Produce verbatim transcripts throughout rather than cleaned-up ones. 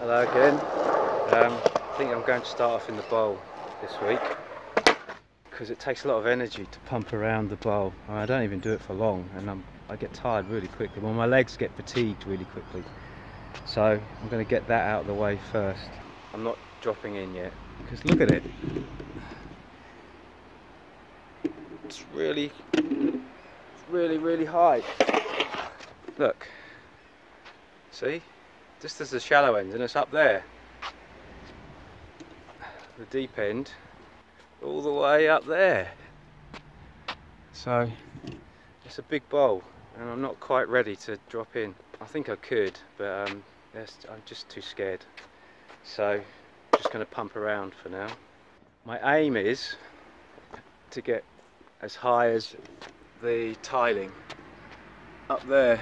Hello again. Um, I think I'm going to start off in the bowl this week because it takes a lot of energy to pump around the bowl. I, mean, I don't even do it for long, and I'm, I get tired really quickly. Well, my legs get fatigued really quickly. So I'm going to get that out of the way first. I'm not dropping in yet because look at it. It's really, it's really, really high. Look. See? Just as the shallow end, and it's up there. The deep end, all the way up there. So it's a big bowl, and I'm not quite ready to drop in. I think I could, but um, I'm just too scared. So I'm just going to pump around for now. My aim is to get as high as the tiling up there.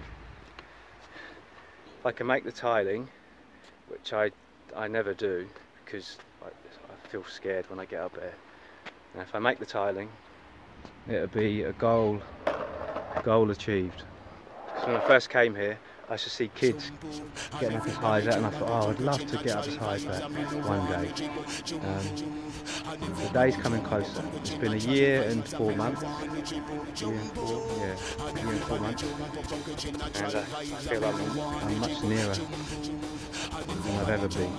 If I can make the tiling, which I I never do because I, I feel scared when I get up there. And if I make the tiling, it'll be a goal, a goal achieved. So when I first came here, I used to see kids getting up as high as that, and I thought, oh, I'd love to get up as high as that one day. Um, the day's coming closer. It's been a year and four months. Year and four, yeah, a year and four months. And uh, I feel I'm, I'm much nearer than I've ever been.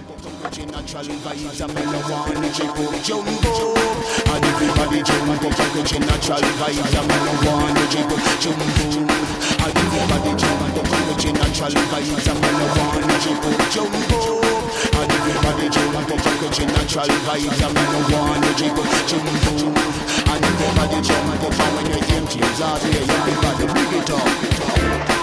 Natural vibes, I'm gonna wanna jump up, jump up. And everybody jump up, jump up. Natural vibes, I'm gonna wanna jump up, jump up. And everybody jump up, and when you hear tears out here, everybody bring it up.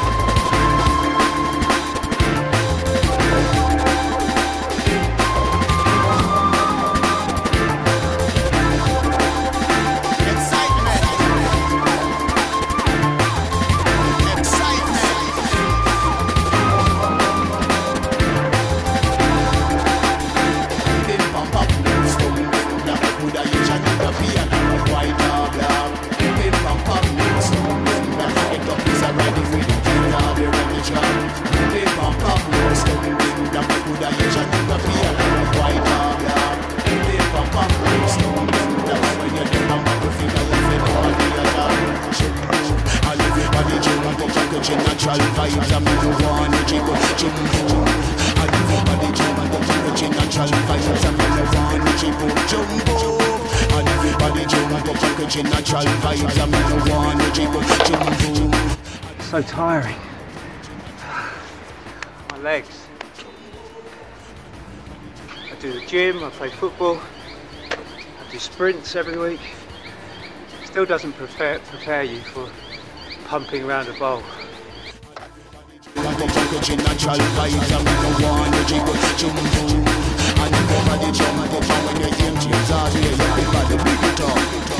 Natural vibes, I'm gonna wanna jiggle, jumbo. And everybody jump up, natural vibes, I'm gonna wanna jiggle, jumbo. And everybody jump up, natural vibes, I'm gonna wanna jiggle, jumbo. It's so tiring. My legs. I do the gym, I play football, I do sprints every week. Still doesn't prepare prepare you for pumping around a bowl. Natural vibes, I'm gonna wanna jiggle, jumbo. And everybody jump up, and when you hear tears out here, everybody bring it up.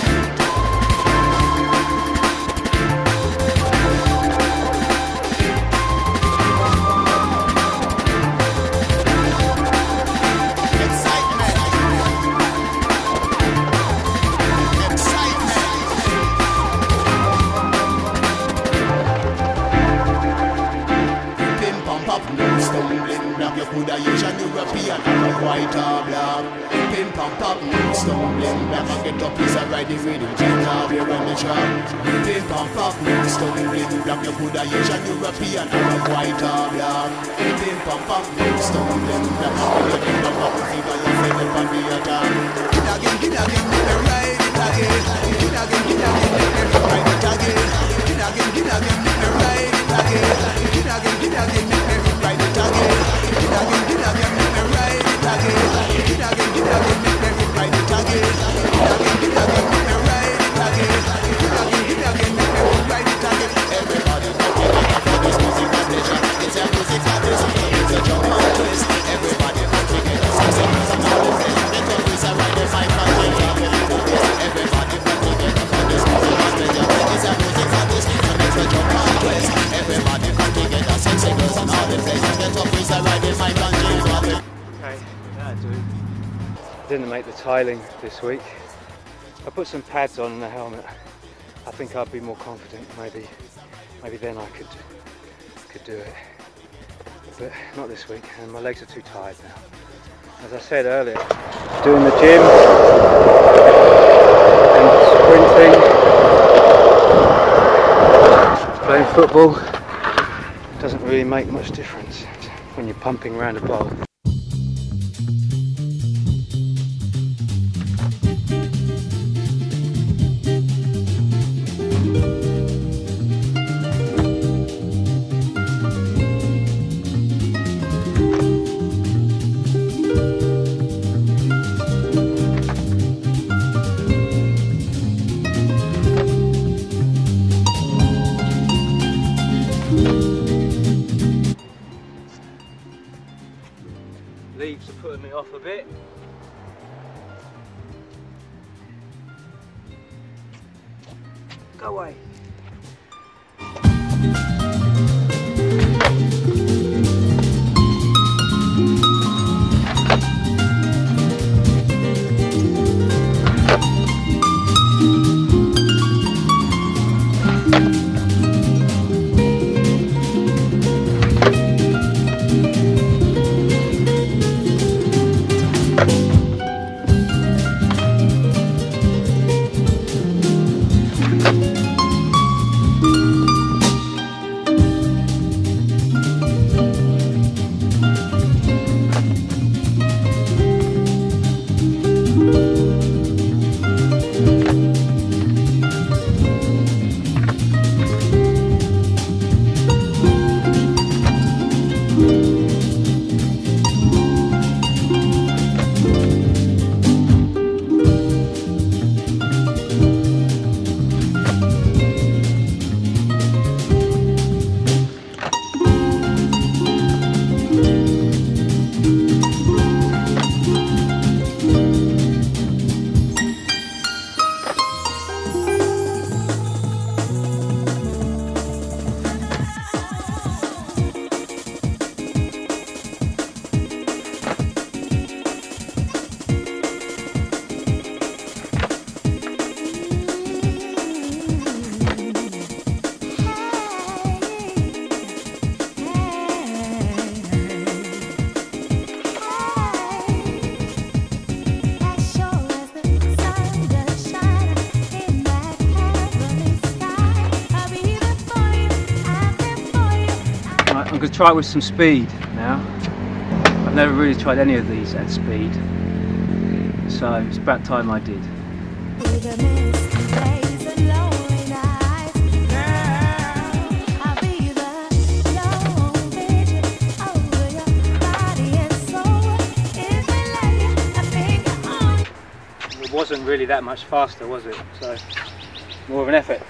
European or white or black. Pim pam pam, no stumbling block. And get up is a ride if it is off here on the track. Pim pam pam, no stumbling block. You could have Asian, European or white or black. Pim pam pam, no stumbling block. And you get up with figure you feel it on the attack. Get again, get again, make me ride it again. Get again, get again, make me ride it again. Get again, get again, make me ride it again. Get again, get again, make me ride it again. Get again, get again, make me ride it again. Get again, get again, make me ride it again. Get again, get again, make me ride it again. Get again, get again, make me ride it again. Everybody come together for this music and pleasure. It's a music and this it's a jump and twist. Everybody come together, sing songs and all the things. Let the boys ride the five and ten and believe this. Everybody come together for this music and pleasure. It's a music and this it's a jump and twist. Everybody come together, sing songs and all the things. Let the boys ride the five and ten. Okay, that'll do. Didn't make the tiling this week. I put some pads on and a helmet. I think I'd be more confident. Maybe, maybe then I could could do it. but not this week, and my legs are too tired now. As I said earlier, doing the gym and sprinting, playing football doesn't really make much difference when you're pumping around a bowl. Leaves are putting me off a bit. Go away. I'm going to try it with some speed now. I've never really tried any of these at speed, so it's about time I did. It wasn't really that much faster, was it? So, more of an effort.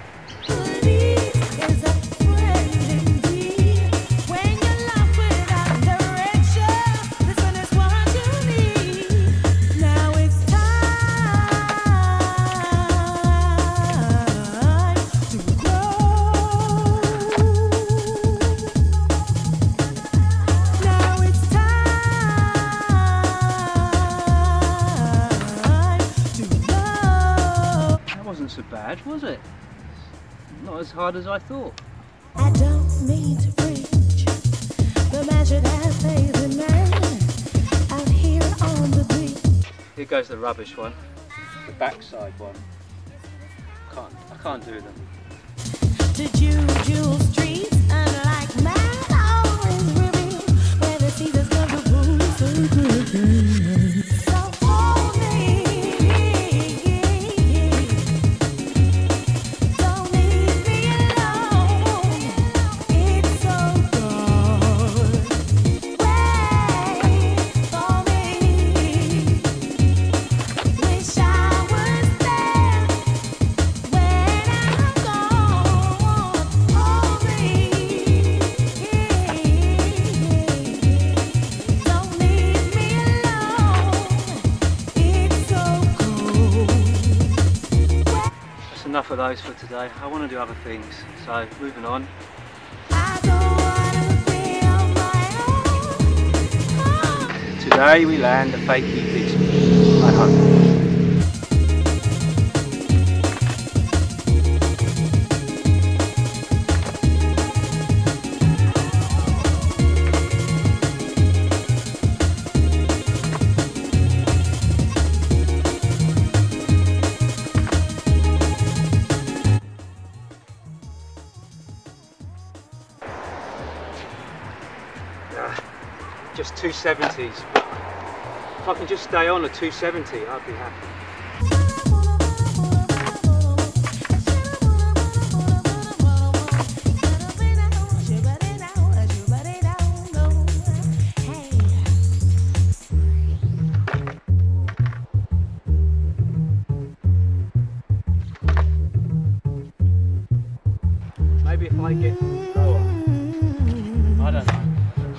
So bad, was it? Not as hard as I thought. I don't mean to preach the magic that saves a man out here on the beach. Here goes the rubbish one, the backside one. Can't, I can't do them. To Juju streets, unlike mad, always reveal where the seasons come to booze so good. So hold me. Enough of those for today. I want to do other things, so moving on. Today we land a Fakie Big, I hope. just two seventies. If I can just stay on a two seventy, I'd be happy. Maybe if I get lower, I don't know.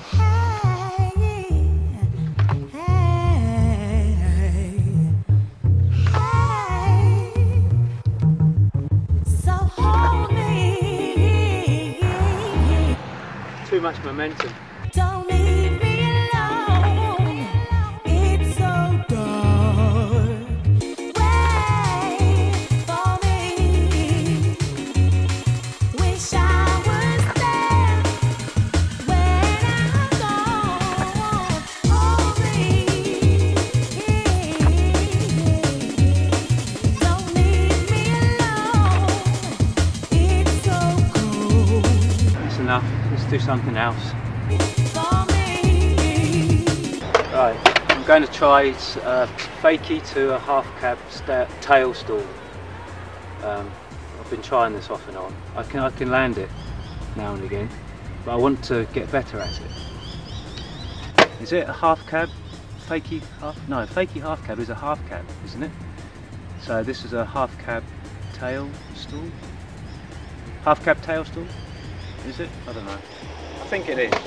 Too much momentum. Don't leave me alone. It's so dark. Wait for me. Wish I was there when I'm gone. Hold me. Don't leave me alone. It's so cold. That's enough. Let's do something else. Right, I'm going to try uh, fakie to a half cab tail stall. Um, I've been trying this off and on. I can I can land it now and again, but I want to get better at it. Is it a half cab? Fakie half? No, fakie half cab is a half cab, isn't it? So this is a half cab tail stall. Half cab tail stall? Is it? I don't know. I think it is.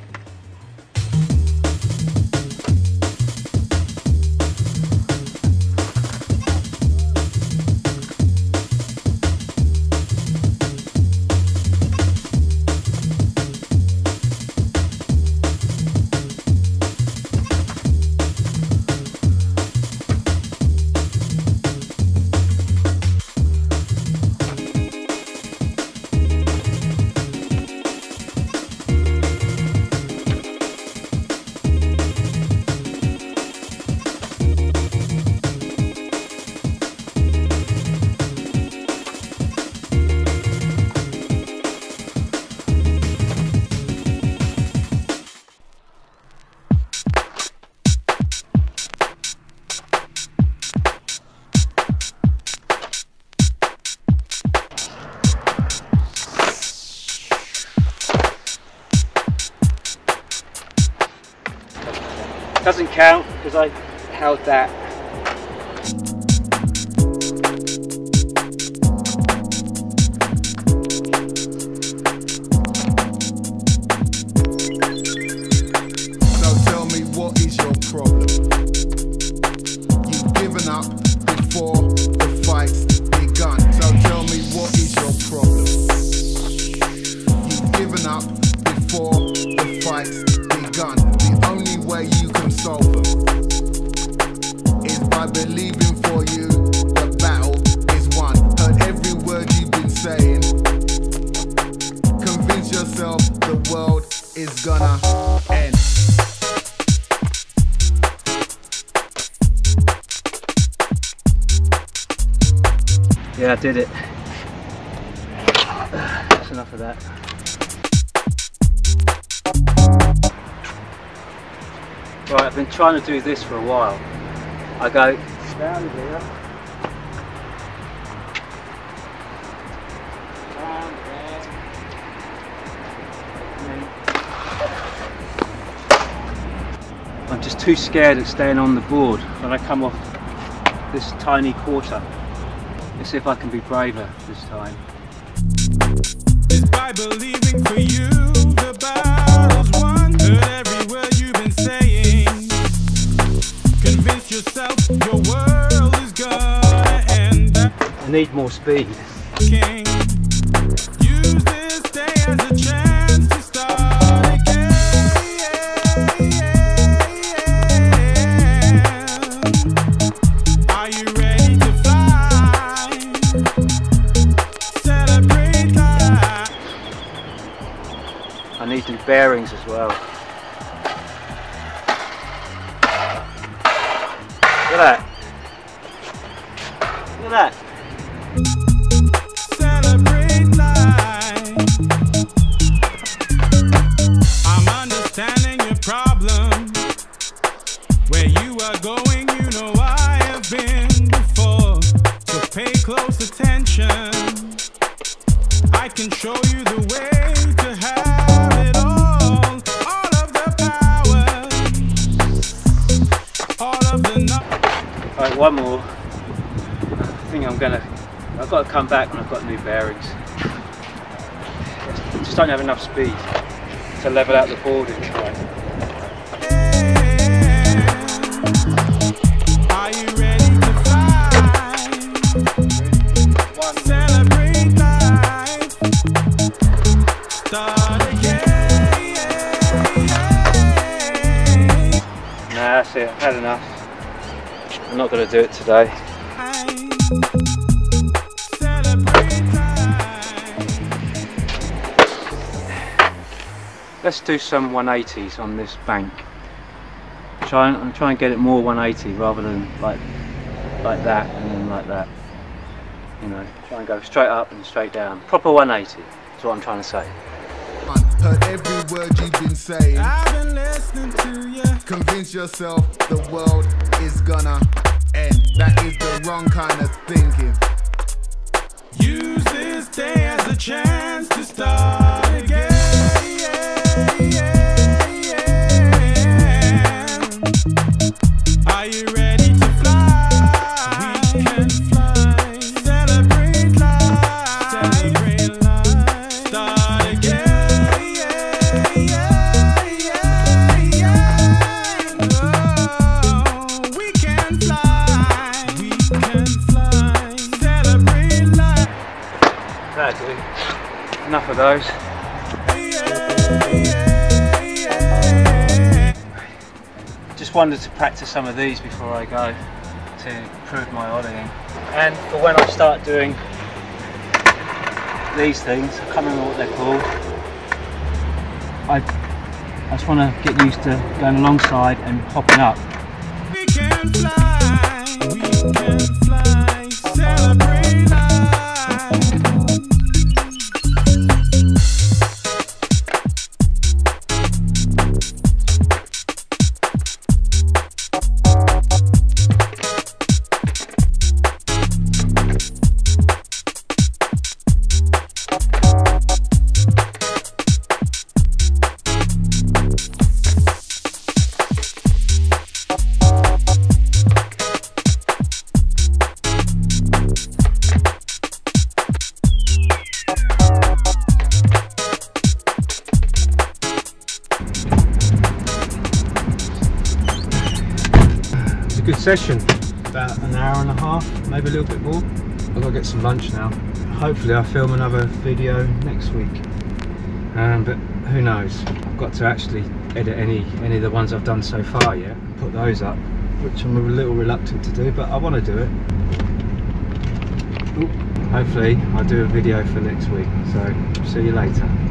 Doesn't count because I held that. So tell me, what is your problem? You've given up before the fight's begun. So tell me, what is your problem? You've given up before the fight's begun. The only way you can solve them is by believing for you the battle is won. Heard every word you've been saying. Convince yourself the world is gonna end. Yeah, I did it. That's enough of that. Right, I've been trying to do this for a while. I go down here, down there, and then I'm just too scared of staying on the board when I come off this tiny quarter. Let's see if I can be braver this time. It's by believing for you the battle's won. Heard every word you've been saying. Convince yourself your world is gonna end. I need more speed. King, use this day as a chance to start again. Are you ready to fly? Celebrate life. I need new bearings as well. Look at that. Look at that. Celebrate life. I'm understanding your problem. one more. I think I'm gonna, I've got to come back when I've got new bearings. I just don't have enough speed to level out the boarding. Right. Are you ready to fly? One. Celebrate life. Start again. Nah, that's it. I've had enough. I'm not going to do it today. Celebrate life. Let's do some one eighties on this bank. Try and, I'm trying to get it more one eighty rather than like like that and then like that. You know, try and go straight up and straight down. Proper one eighty is what I'm trying to say. Heard every word you've been saying. I've been listening to you. Convince yourself the world is gonna end. That is the wrong kind of thinking. Use this day as a chance to start again. Are you ready to fly? We can fly. Celebrate life. Celebrate life. Start again. Oh, we can fly. We can fly. Celebrate life. That'll do. Enough of those. Just wanted to practice some of these before I go to improve my ollieing. And for when I start doing these things, I can't remember what they're called. I, I just want to get used to going alongside and hopping up. We can fly, we can fly, celebrate life. Good session, about an hour and a half, maybe a little bit more. I've got to get some lunch now. Hopefully I'll film another video next week, um, but who knows. I've got to actually edit any any of the ones I've done so far yet and put those up, which I'm a little reluctant to do, but I want to do it. Ooh. Hopefully I'll do a video for next week, so see you later.